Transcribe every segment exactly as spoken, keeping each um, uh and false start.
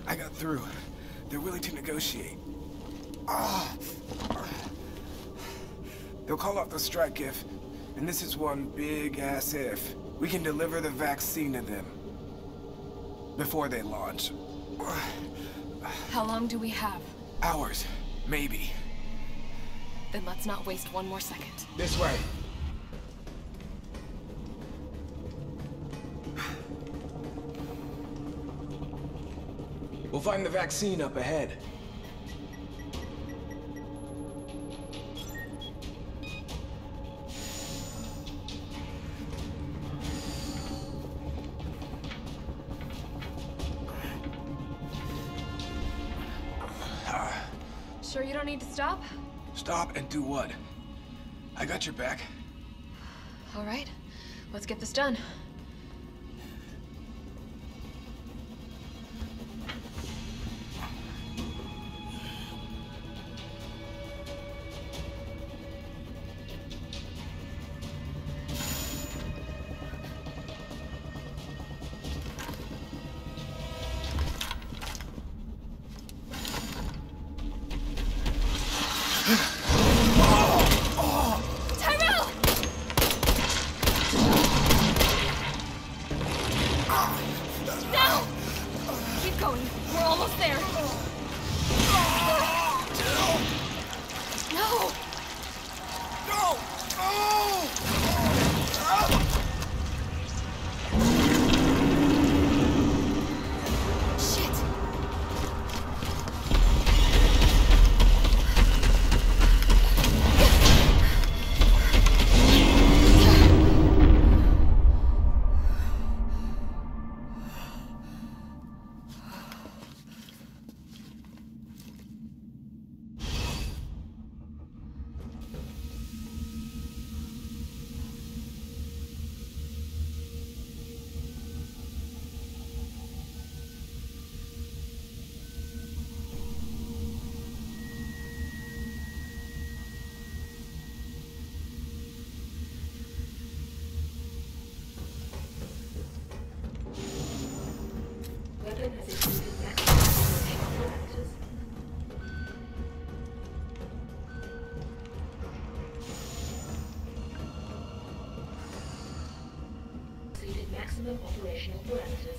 I got through. They're willing to negotiate. Ah. They'll call off the strike if, and this is one big-ass if, we can deliver the vaccine to them. Before they launch. How long do we have? Hours. Maybe. Then let's not waste one more second. This way. We'll find the vaccine up ahead. Sure you don't need to stop? Stop and do what? I got your back. All right, let's get this done. Tyrell! Now! Keep going. We're almost there. No! No! Oh! Shit! Maximum operational parameters.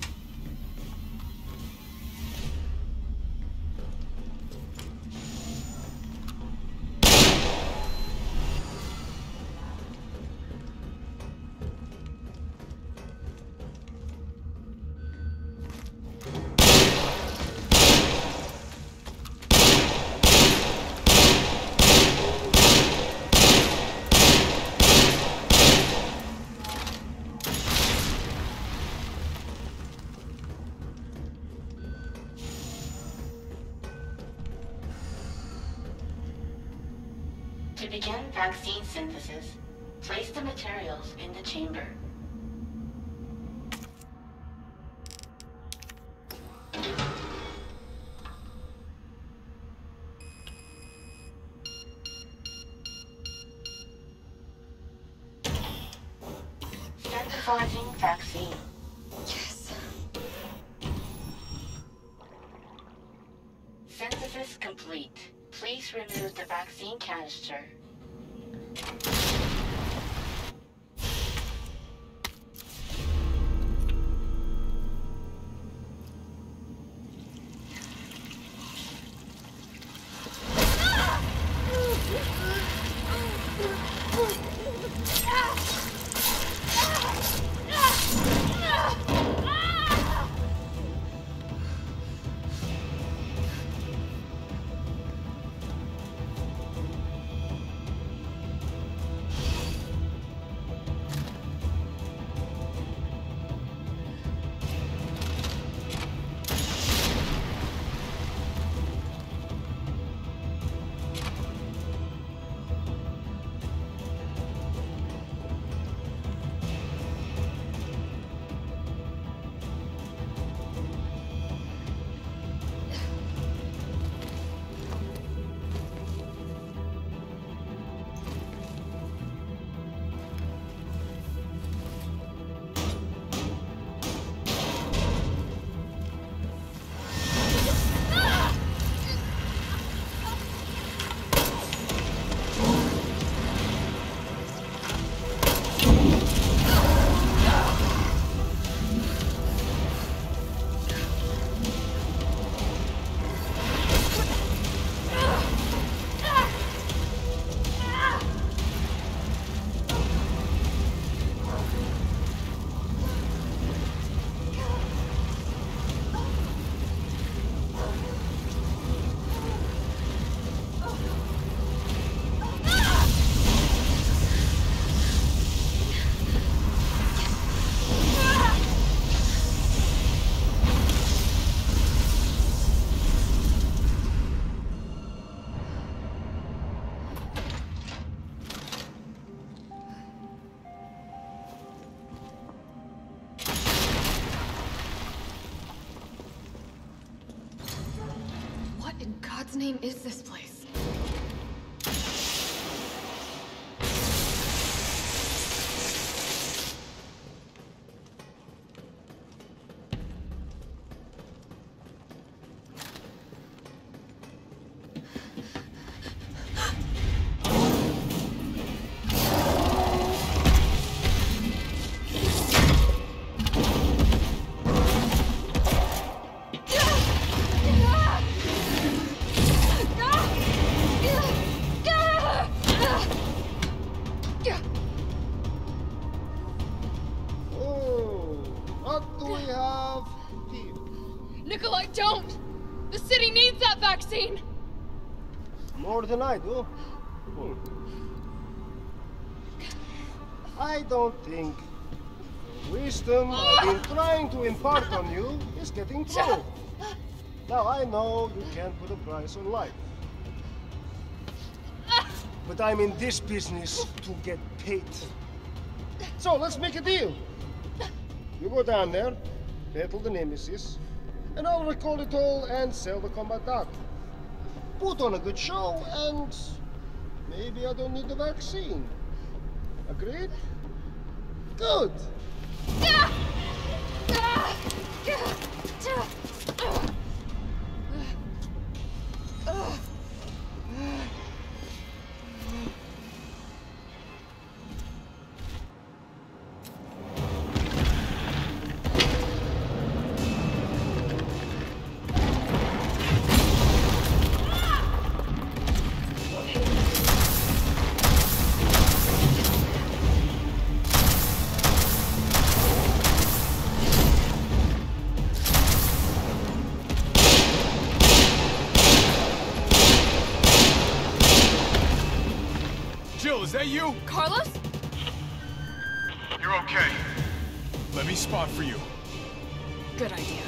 To begin vaccine synthesis, place the materials in the chamber. Synthesizing vaccine. Yes. Synthesis complete. Please remove the vaccine canister. in God's name is this place? Nicholai, don't! The city needs that vaccine! More than I do. Hmm. I don't think the wisdom I've been trying to impart on you is getting through. Now I know you can't put a price on life. But I'm in this business to get paid. So let's make a deal. You go down there, battle the Nemesis, and I'll record it all and sell the combat art. Put on a good show, and maybe I don't need the vaccine. Agreed? Good! Is that you? Carlos? You're okay. Let me spot for you. Good idea.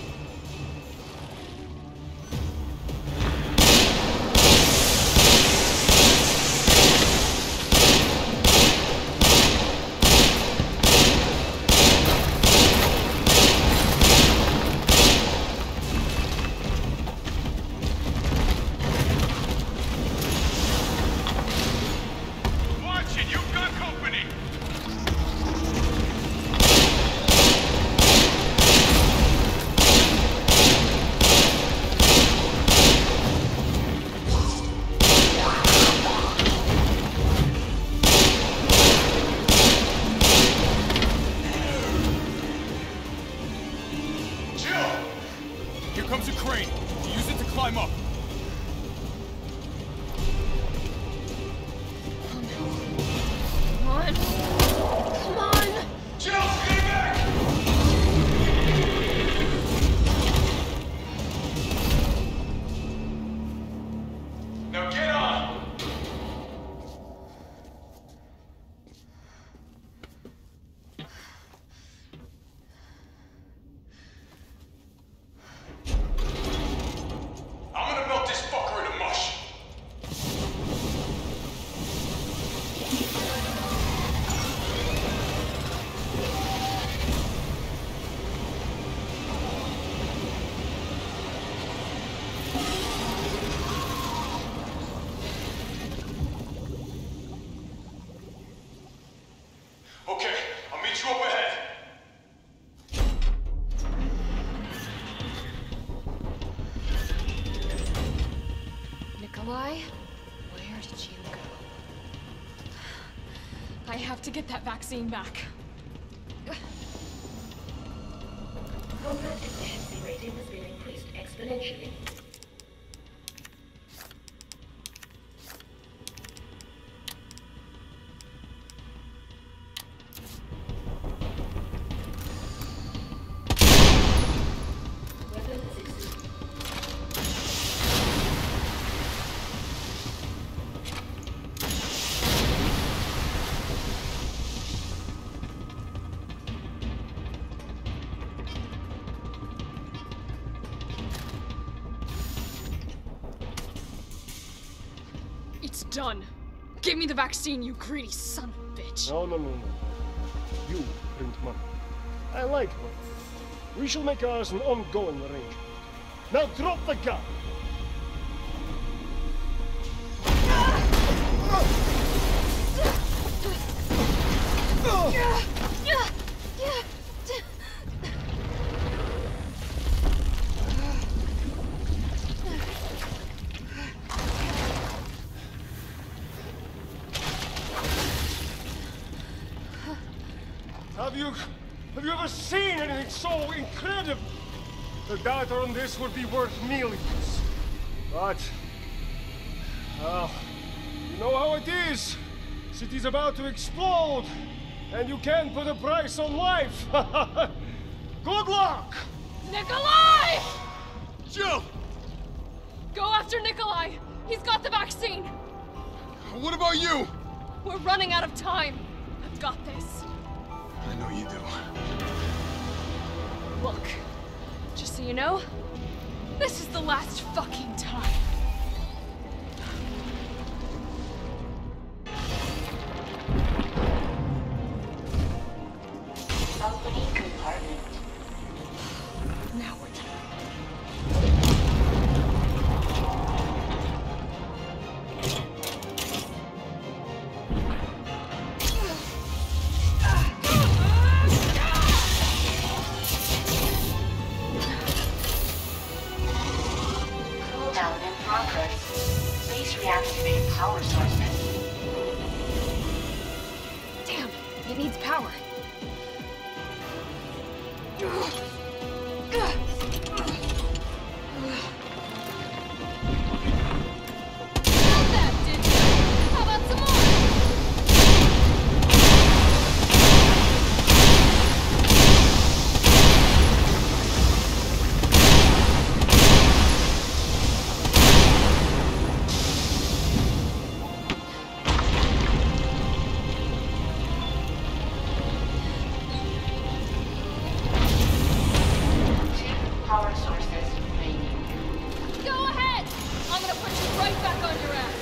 I have to get that vaccine back. Combat efficiency rating has been increased exponentially. Done. Give me the vaccine, you greedy son of a bitch. No, no, no, no. You print money. I like money. We shall make ours an ongoing arrangement. Now drop the gun! Have you... have you ever seen anything so incredible? The data on this would be worth millions. But... well, you know how it is. City's about to explode, and you can't put a price on life. Good luck! Nicholai! Jill! Go after Nicholai! He's got the vaccine! What about you? We're running out of time. I've got this. I know you do. Look, just so you know, this is the last fucking time. Opening compartment. Now we're done. Cooldown in progress. Please reactivate power sources. Damn, it needs power. Not that, did you? How about some more? Two power sources remaining. Go ahead! I'm gonna put you right back on your ass.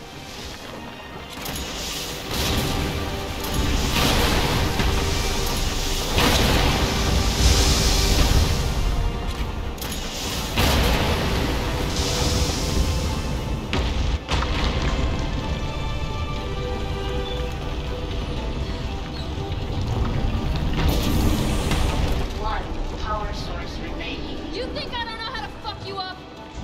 One power source remaining. You think I don't know how to fuck you up?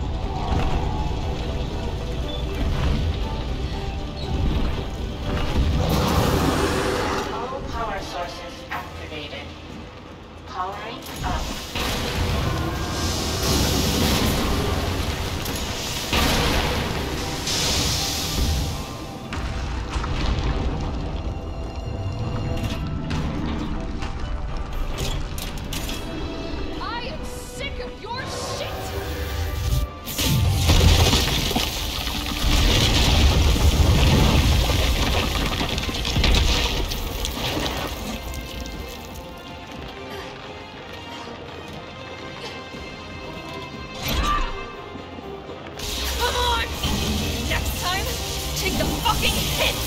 All power sources activated. Powering up. I am sick of your shit! Come on! Next time, take the fucking hit!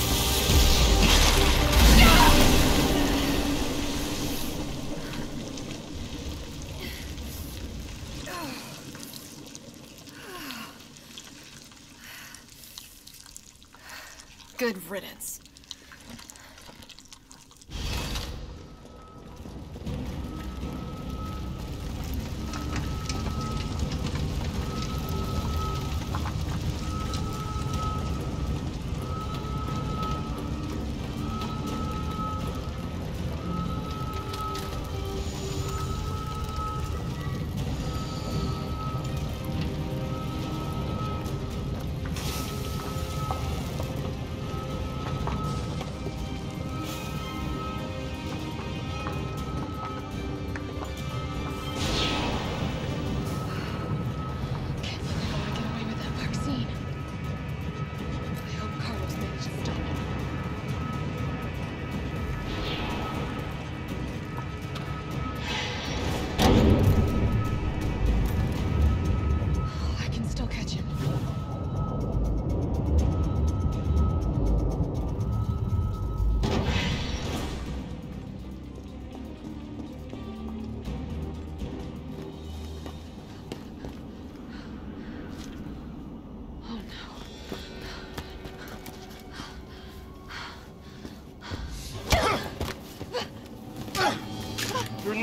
Good riddance.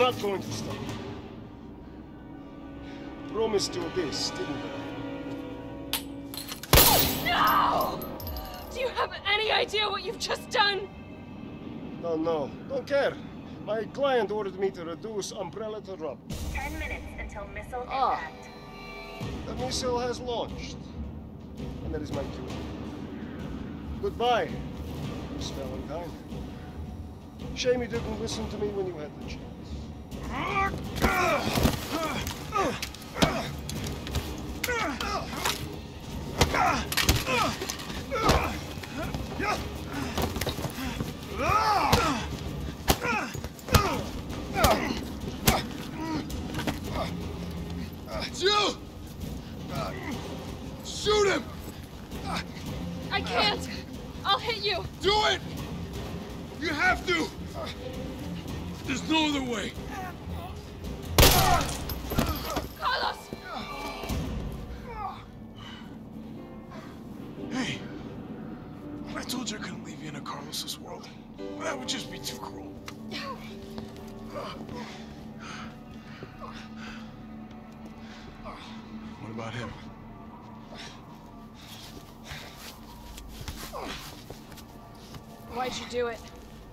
not going to stop. Promised you this, didn't I? No! Do you have any idea what you've just done? No, no, don't care. My client ordered me to reduce Umbrella to rubble. Ten minutes until missile Ah. impact. The missile has launched. And that is my cue. Goodbye, Miss Valentine. Shame you didn't listen to me when you had the chance. Jill! Shoot him! I can't! I'll hit you! Do it! You have to! There's no other way. Carlos! Hey, I told you I couldn't leave you in a Carlos's world. That would just be too cruel. What about him? Why'd you do it?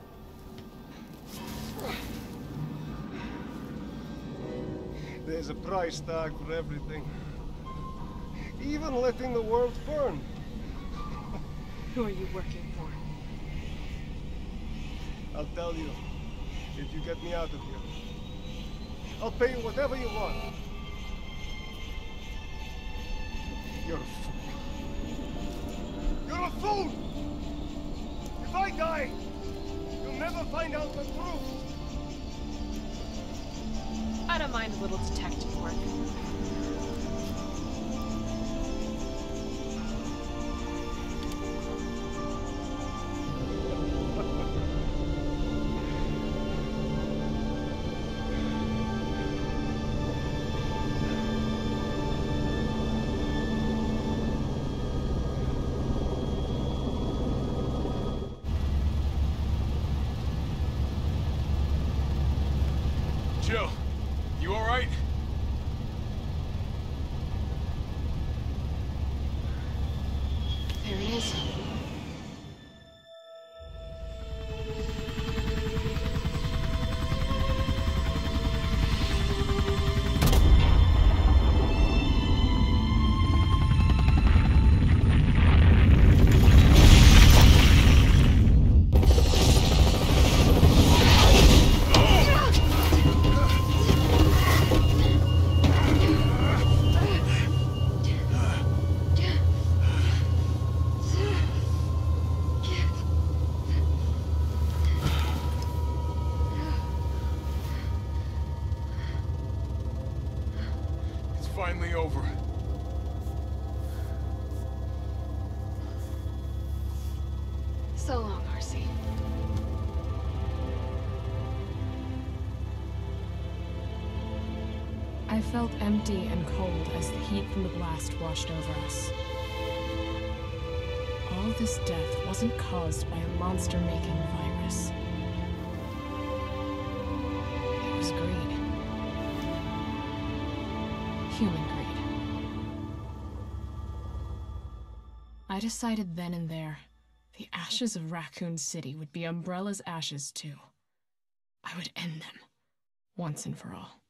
There's a price tag for everything. Even letting the world burn. Who are you working for? I'll tell you, if you get me out of here. I'll pay you whatever you want. You're a fool. You're a fool! If I die, you'll never find out the truth. I don't mind a little detective work. Jill, you all right? There it is. Finally over. So long, R C. I felt empty and cold as the heat from the blast washed over us. All this death wasn't caused by a monster-making virus. It was greed. Human greed. I decided then and there, the ashes of Raccoon City would be Umbrella's ashes too. I would end them, once and for all.